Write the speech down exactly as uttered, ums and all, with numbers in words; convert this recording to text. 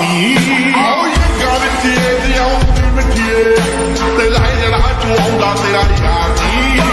ਨੀ ਓ ਯੰਗਾ ਵਿੱਚ ਇਹ ਜਿਉਂ ਮਿੱਠੀਏ ਤੇ ਲਾਈ ਜੜਾ ਚੁਆਉਂਦਾ ਤੇਰਾ ਯਾਰ ਨੀ